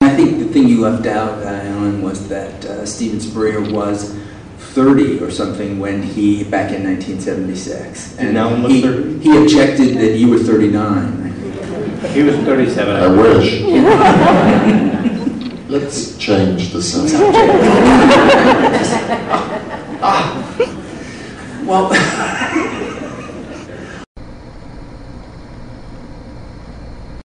I think the thing you left out, Alan, was that Stephen Spurrier was 30 or something when back in 1976. And Alan was 30? He objected that you were 39. He was 37. I wish. Let's change the subject. Well,